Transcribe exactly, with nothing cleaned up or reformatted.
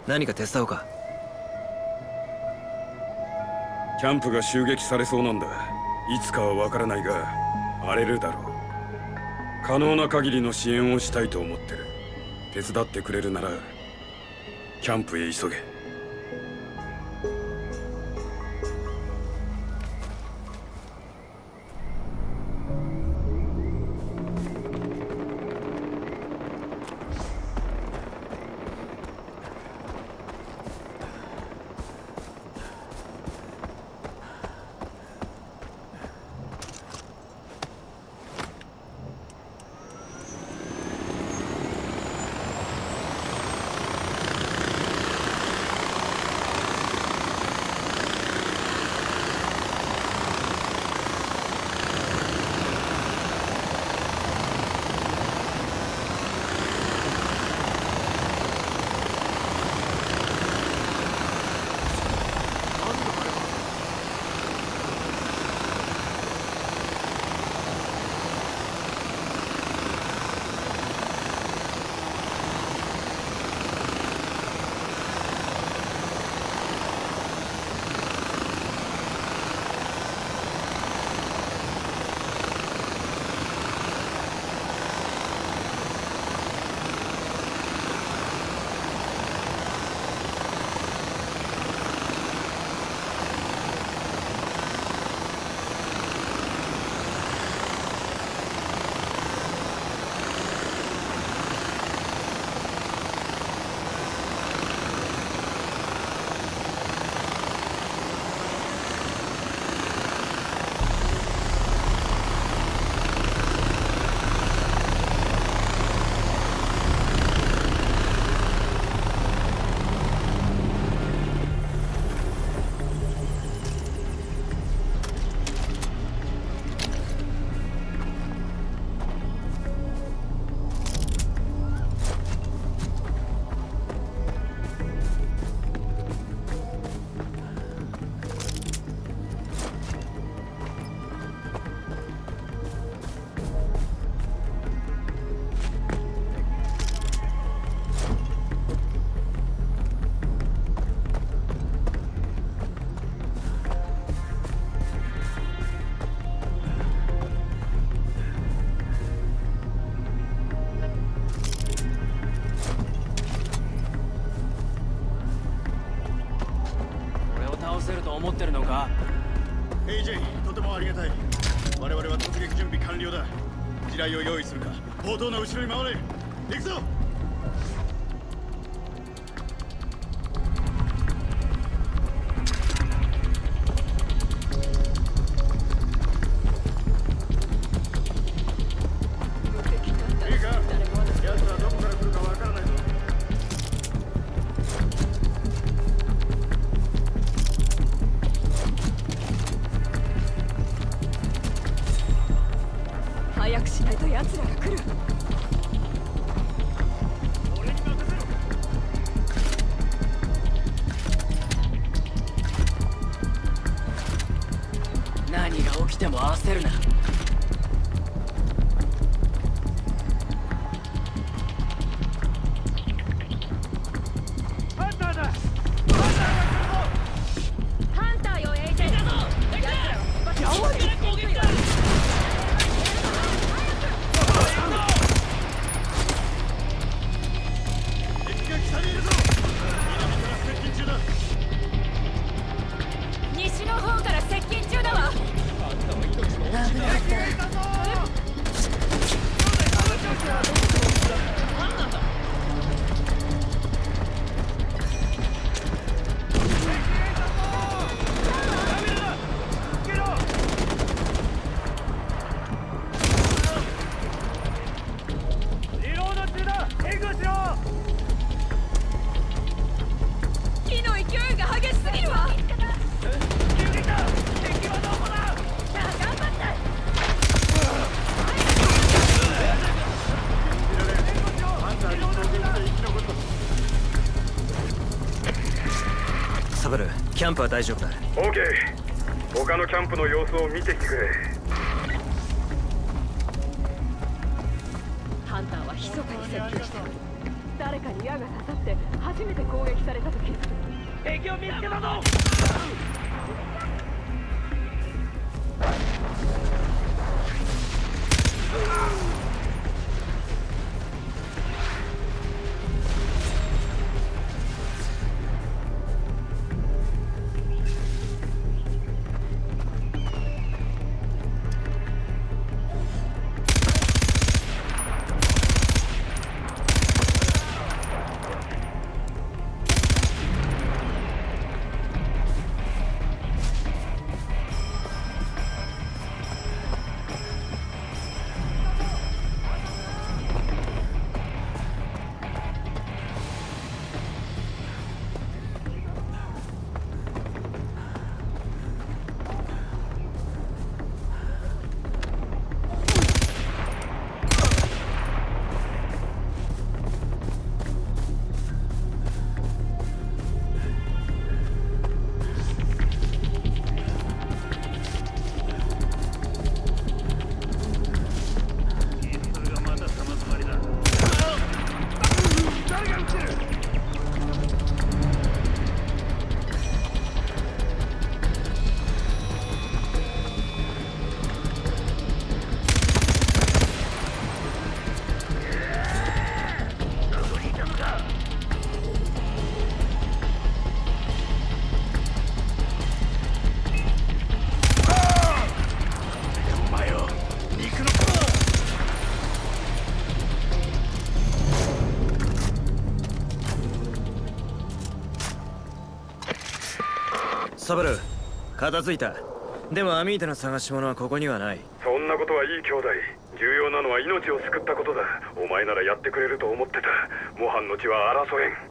何か手伝おうか。 キャンプが襲撃されそうなんだ。いつかはわからないが荒れるだろう。可能な限りの支援をしたいと思ってる。手伝ってくれるならキャンプへ急げ。 思ってるのか？ エージェー、 とてもありがたい。我々は突撃準備完了だ。地雷を用意するか。砲塔の後ろに回れ。行くぞ。 早くしないと奴らが来る。 俺に任せろ。 何が起きても焦るな。 ハンターだ。 ハンターよ、エージェー。奴らはやばい。攻撃だ。西の方から接近中だわ。危なかった。火の勢いが激しすぎるわ。 サブル、キャンプは大丈夫だ。 オーケー。他のキャンプの様子を見てきてくれ。 ハンターは密かに接近してる。誰かに矢が刺さって弾初めて攻撃されたと気づく。 敵を見つけたぞ。サブル、片付いた。でもアミータの探し物はここにはない。 そんなことはいい兄弟。重要なのは命を救ったことだ。お前ならやってくれると思ってた。模範の血は争えん。